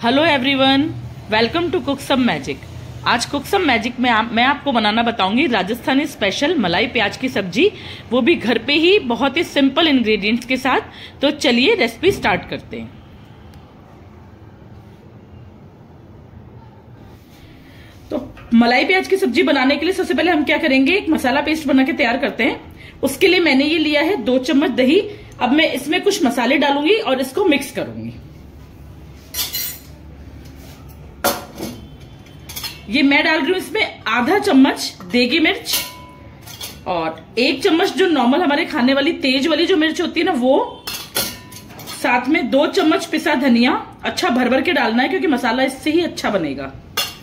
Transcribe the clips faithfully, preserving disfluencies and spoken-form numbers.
Hello everyone, welcome to cook some magic. आज cook some magic में आ, मैं आपको बनाना बताऊंगी राजस्थानी स्पेशल मलाई प्याज की सब्जी, वो भी घर पे ही बहुत ही सिंपल इंग्रेडिएंट्स के साथ। तो चलिए रेसिपी स्टार्ट करते हैं। तो मलाई प्याज की सब्जी बनाने के लिए सबसे पहले हम क्या करेंगे, एक मसाला पेस्ट बना के तैयार करते हैं। उसके लिए मैंने ये लिया है दो चम्मच दही। अब मैं इसमें कुछ मसाले डालूंगी और इसको मिक्स करूंगी। ये मैं डाल रही हूं इसमें आधा चम्मच देगी मिर्च और एक चम्मच जो नॉर्मल हमारे खाने वाली तेज वाली जो मिर्च होती है ना वो, साथ में दो चम्मच पिसा धनिया। अच्छा भर भर के डालना है क्योंकि मसाला इससे ही अच्छा बनेगा।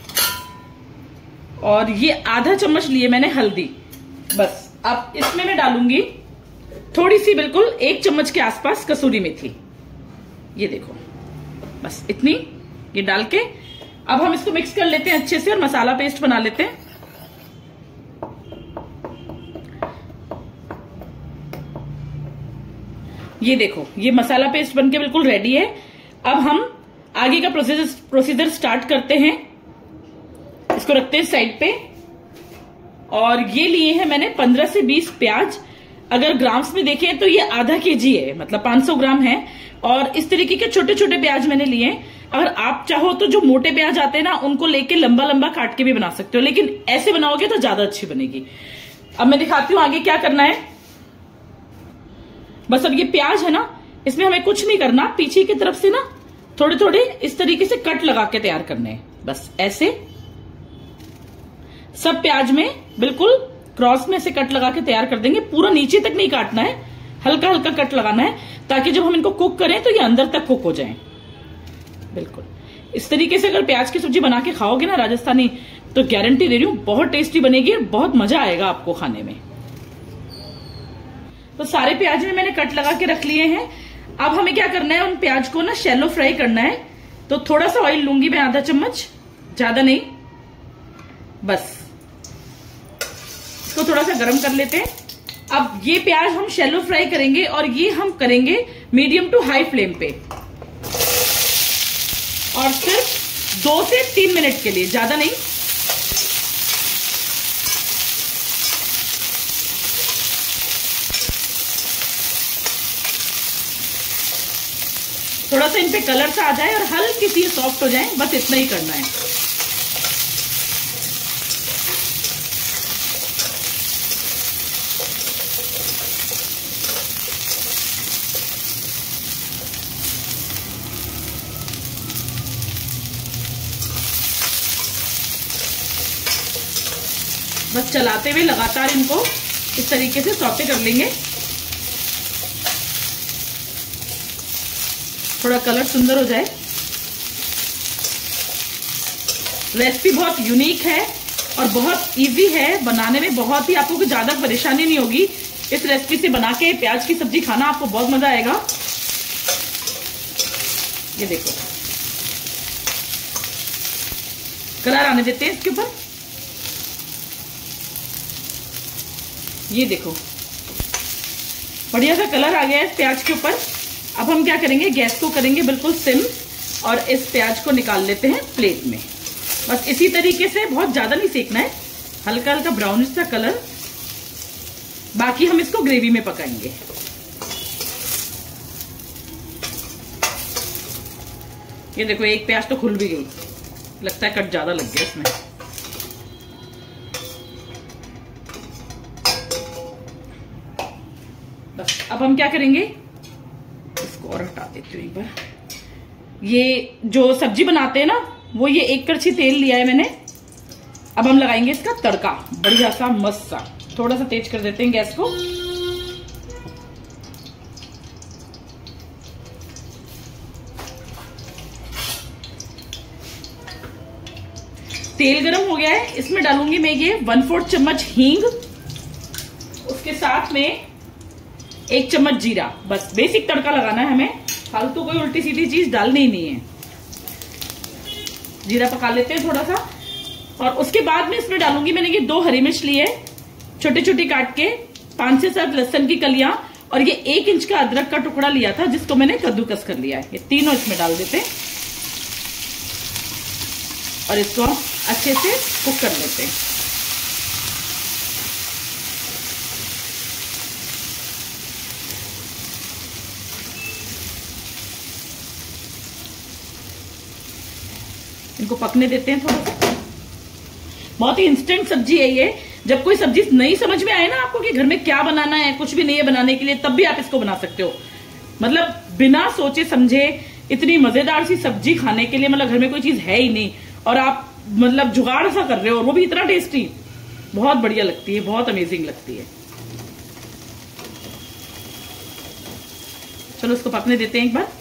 और ये आधा चम्मच लिए मैंने हल्दी। बस अब इसमें मैं डालूंगी थोड़ी सी, बिल्कुल एक चम्मच के आसपास कसूरी मेथी। ये देखो, बस इतनी ये डाल के अब हम इसको मिक्स कर लेते हैं अच्छे से और मसाला पेस्ट बना लेते हैं। ये देखो, ये मसाला पेस्ट बनके बिल्कुल रेडी है। अब हम आगे का प्रोसीजर प्रोसीजर स्टार्ट करते हैं। इसको रखते हैं साइड पे। और ये लिए हैं मैंने पंद्रह से बीस प्याज। अगर ग्राम्स में देखें तो ये आधा केजी है, मतलब पांच सौ ग्राम है। और इस तरीके के छोटे छोटे प्याज मैंने लिए हैं। अगर आप चाहो तो जो मोटे प्याज आते हैं ना, उनको लेके लंबा लंबा काट के भी बना सकते हो, लेकिन ऐसे बनाओगे तो ज्यादा अच्छी बनेगी। अब मैं दिखाती हूँ आगे क्या करना है। बस अब ये प्याज है ना, इसमें हमें कुछ नहीं करना, पीछे की तरफ से ना थोड़े थोड़े इस तरीके से कट लगा के तैयार करने हैं। बस ऐसे सब प्याज में बिल्कुल क्रॉस में से कट लगा के तैयार कर देंगे। पूरा नीचे तक नहीं काटना है, हल्का हल्का कट लगाना है, ताकि जब हम इनको कुक करें तो ये अंदर तक कुक हो जाए। बिल्कुल इस तरीके से अगर प्याज की सब्जी बना के खाओगे ना राजस्थानी, तो गारंटी दे रही हूं बहुत टेस्टी बनेगी और बहुत मजा आएगा आपको खाने में। तो सारे प्याज में मैंने कट लगा के रख लिए हैं। अब हमें क्या करना है, उन प्याज को ना शैलो फ्राई करना है। तो थोड़ा सा ऑयल लूंगी मैं, आधा चम्मच, ज्यादा नहीं। बस इसको थोड़ा सा गर्म कर लेते हैं। अब ये प्याज हम शैलो फ्राई करेंगे और ये हम करेंगे मीडियम टू हाई फ्लेम पे, और सिर्फ दो से तीन मिनट के लिए, ज्यादा नहीं। थोड़ा सा इन पे कलर सा आ जाए और हल्की सी सॉफ्ट हो जाए, बस इतना ही करना है। बस चलाते हुए लगातार इनको इस तरीके से सौते कर लेंगे। थोड़ा कलर सुंदर हो जाए। रेसिपी बहुत यूनिक है और बहुत इजी है बनाने में, बहुत ही आपको ज्यादा परेशानी नहीं होगी। इस रेसिपी से बना के प्याज की सब्जी खाना आपको बहुत मजा आएगा। ये देखो, कलर आने देते हैं इसके ऊपर। ये देखो, बढ़िया सा कलर आ गया है इस प्याज के ऊपर। अब हम क्या करेंगे, गैस को करेंगे बिल्कुल सिम और इस प्याज को निकाल लेते हैं प्लेट में। बस इसी तरीके से, बहुत ज्यादा नहीं सेकना है, हल्का हल्का ब्राउनिश सा कलर। बाकी हम इसको ग्रेवी में पकाएंगे। ये देखो, एक प्याज तो खुल भी गई, लगता है कट ज्यादा लग गया इसमें। बस अब हम क्या करेंगे, इसको और हटा देती हूँ एक बार। ये जो सब्जी बनाते हैं ना, वो ये एक कड़छी तेल लिया है मैंने। अब हम लगाएंगे इसका तड़का, बढ़िया सा मस्त सा। थोड़ा सा तेज कर देते हैं गैस को। तेल गरम हो गया है, इसमें डालूंगी मैं ये वन फोर्थ चम्मच हींग, उसके साथ में एक चम्मच जीरा। बस बेसिक तड़का लगाना है हमें, फालतू कोई उल्टी सीधी चीज डालनी ही नहीं है। जीरा पका लेते हैं थोड़ा सा। और उसके बाद में इसमें डालूंगी, मैंने ये दो हरी मिर्च ली है छोटी छोटी काट के, पांच से सात लहसुन की कलियां, और ये एक इंच का अदरक का टुकड़ा लिया था जिसको मैंने कद्दूकस कर लिया है। ये तीनों इसमें डाल देते हैं। और इसको हम अच्छे से कुक कर लेते हैं। इनको पकने देते हैं थोड़ा सा। बहुत ही इंस्टेंट सब्जी है ये। जब कोई सब्जी नहीं समझ में आए ना आपको कि घर में क्या बनाना है, कुछ भी नहीं है बनाने के लिए, तब भी आप इसको बना सकते हो। मतलब बिना सोचे समझे इतनी मजेदार सी सब्जी खाने के लिए, मतलब घर में कोई चीज है ही नहीं और आप मतलब जुगाड़ सा कर रहे हो और वो भी इतना टेस्टी, बहुत बढ़िया लगती है, बहुत अमेजिंग लगती है। चलो इसको पकने देते हैं एक बार।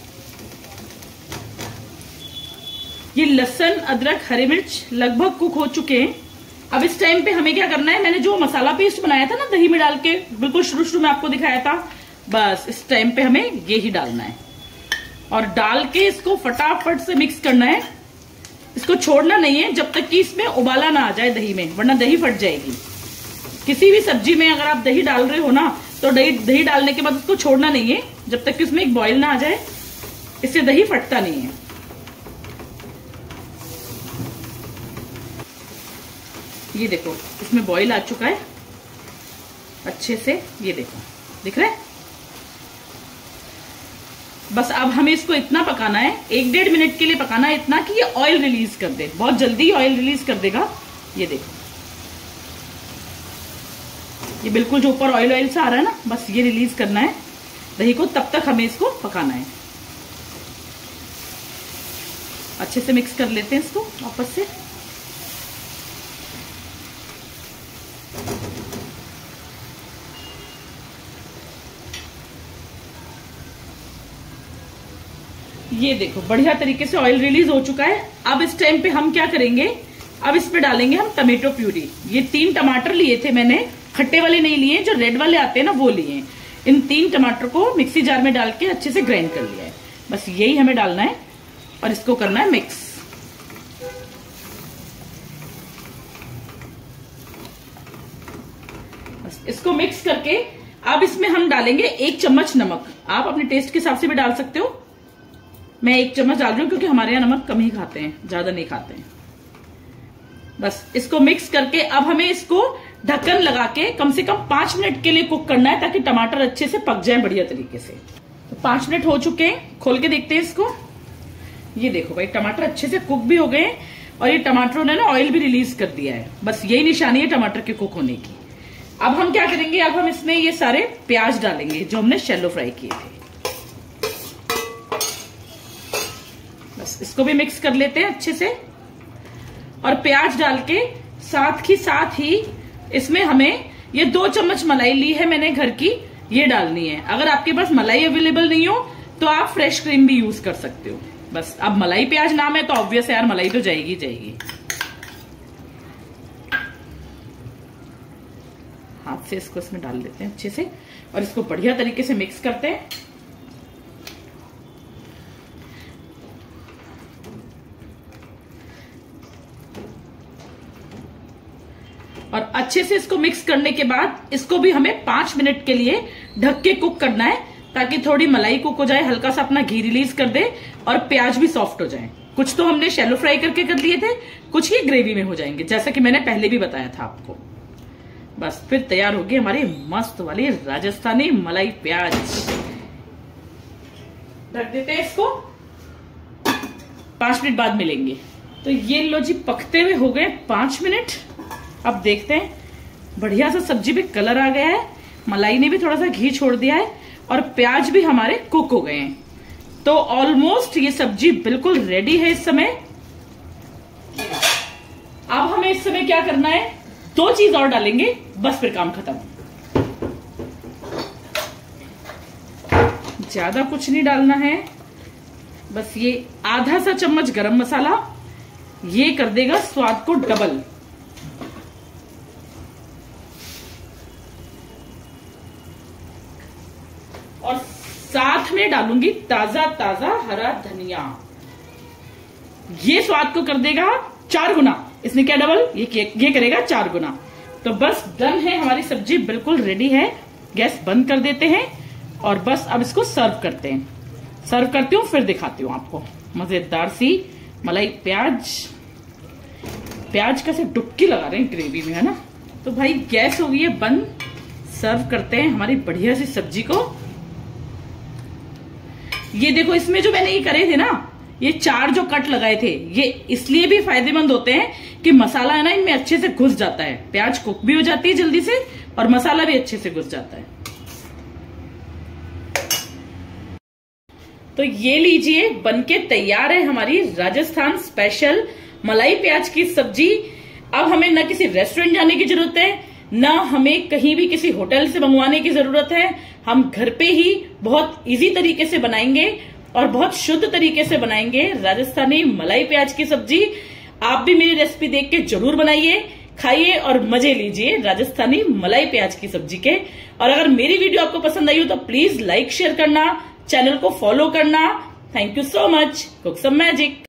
ये लहसुन, अदरक, हरी मिर्च लगभग कुक हो चुके हैं। अब इस टाइम पे हमें क्या करना है, मैंने जो मसाला पेस्ट बनाया था ना दही में डाल के, बिल्कुल शुरू शुरू में आपको दिखाया था, बस इस टाइम पे हमें ये ही डालना है और डाल के इसको फटाफट से मिक्स करना है। इसको छोड़ना नहीं है जब तक कि इसमें उबाला ना आ जाए दही में, वरना दही फट जाएगी। किसी भी सब्जी में अगर आप दही डाल रहे हो ना, तो दही दही डालने के बाद उसको छोड़ना नहीं है जब तक कि उसमें एक बॉईल ना आ जाए, इससे दही फटता नहीं है। ये देखो इसमें बॉईल आ चुका है अच्छे से, ये देखो दिख रहा है। बस अब हमें इसको इतना पकाना है, एक डेढ़ मिनट के लिए पकाना है, इतना कि ये ऑयल रिलीज कर दे। बहुत जल्दी ऑयल रिलीज कर देगा। ये देखो ये बिल्कुल जो ऊपर ऑयल ऑयल सा आ रहा है ना, बस ये रिलीज करना है दही को, तब तक हमें इसको पकाना है। अच्छे से मिक्स कर लेते हैं इसको वापस से। ये देखो बढ़िया तरीके से ऑयल रिलीज हो चुका है। अब इस टाइम पे हम क्या करेंगे, अब इस पे डालेंगे हम टमेटो प्यूरी। ये तीन टमाटर लिए थे मैंने, खट्टे वाले नहीं लिए, जो रेड वाले आते हैं ना वो लिए। इन तीन टमाटर को मिक्सी जार में डाल के अच्छे से ग्राइंड कर लिया है। बस यही हमें डालना है और इसको करना है मिक्स। बस इसको मिक्स करके अब इसमें हम डालेंगे एक चम्मच नमक। आप अपने टेस्ट के हिसाब से भी डाल सकते हो, मैं एक चम्मच डाल रही हूं क्योंकि हमारे यहाँ नमक कम ही खाते हैं, ज्यादा नहीं खाते हैं। बस इसको मिक्स करके अब हमें इसको ढक्कन लगा के कम से कम पांच मिनट के लिए कुक करना है, ताकि टमाटर अच्छे से पक जाए बढ़िया तरीके से। तो पांच मिनट हो चुके हैं, खोल के देखते हैं इसको। ये देखो भाई टमाटर अच्छे से कुक भी हो गए और ये टमाटरों ने ना ऑयल भी रिलीज कर दिया है। बस यही निशानी है टमाटर के कुक होने की। अब हम क्या करेंगे, अब हम इसमें ये सारे प्याज डालेंगे जो हमने शैलो फ्राई किए थे। बस इसको भी मिक्स कर लेते हैं अच्छे से और प्याज डाल के साथ ही साथ ही इसमें हमें ये दो चम्मच मलाई ली है मैंने घर की, ये डालनी है। अगर आपके पास मलाई अवेलेबल नहीं हो तो आप फ्रेश क्रीम भी यूज कर सकते हो। बस अब मलाई प्याज नाम है तो ऑब्वियस है यार, मलाई तो जाएगी जाएगी। हाथ से इसको इसमें डाल देते हैं अच्छे से और इसको बढ़िया तरीके से मिक्स करते हैं। और अच्छे से इसको मिक्स करने के बाद इसको भी हमें पांच मिनट के लिए ढक के कुक करना है, ताकि थोड़ी मलाई कुक हो जाए, हल्का सा अपना घी रिलीज कर दे और प्याज भी सॉफ्ट हो जाए। कुछ तो हमने शैलो फ्राई करके कर लिए थे, कुछ ही ग्रेवी में हो जाएंगे, जैसा कि मैंने पहले भी बताया था आपको। बस फिर तैयार होगी हमारी मस्त वाली राजस्थानी मलाई प्याज। ढक देते हैं इसको, पांच मिनट बाद मिलेंगे। तो ये लो जी पकते हुए हो गए पांच मिनट। अब देखते हैं, बढ़िया सा सब्जी पे कलर आ गया है, मलाई ने भी थोड़ा सा घी छोड़ दिया है और प्याज भी हमारे कुक हो गए हैं। तो ऑलमोस्ट ये सब्जी बिल्कुल रेडी है इस समय। अब हमें इस समय क्या करना है, दो चीज और डालेंगे, बस फिर काम खत्म। ज्यादा कुछ नहीं डालना है, बस ये आधा सा चम्मच गरम मसाला, ये कर देगा स्वाद को डबल। और साथ में डालूंगी ताजा ताजा हरा धनिया, ये स्वाद को कर देगा चार गुना। इसने क्या डबल, ये ये करेगा चार गुना। तो बस डन है, हमारी सब्जी बिल्कुल रेडी है। गैस बंद कर देते हैं और बस अब इसको सर्व करते हैं। सर्व करती हूँ फिर दिखाती हूँ आपको मजेदार सी मलाई प्याज। प्याज कैसे डुबकी लगा रहे हैं ग्रेवी में, है ना। तो भाई गैस हो गई है बंद, सर्व करते हैं हमारी बढ़िया सी सब्जी को। ये देखो इसमें जो मैंने ये करे थे ना, ये चार जो कट लगाए थे, ये इसलिए भी फायदेमंद होते हैं कि मसाला है ना इनमें अच्छे से घुस जाता है, प्याज कुक भी हो जाती है जल्दी से और मसाला भी अच्छे से घुस जाता है। तो ये लीजिए बनके तैयार है हमारी राजस्थान स्पेशल मलाई प्याज की सब्जी। अब हमें न किसी रेस्टोरेंट जाने की जरूरत है, न हमें कहीं भी किसी होटल से मंगवाने की जरूरत है। हम घर पे ही बहुत इजी तरीके से बनाएंगे और बहुत शुद्ध तरीके से बनाएंगे राजस्थानी मलाई प्याज की सब्जी। आप भी मेरी रेसिपी देख के जरूर बनाइए, खाइए और मजे लीजिए राजस्थानी मलाई प्याज की सब्जी के। और अगर मेरी वीडियो आपको पसंद आई हो तो प्लीज लाइक शेयर करना, चैनल को फॉलो करना। Thank you so much. Cook some magic.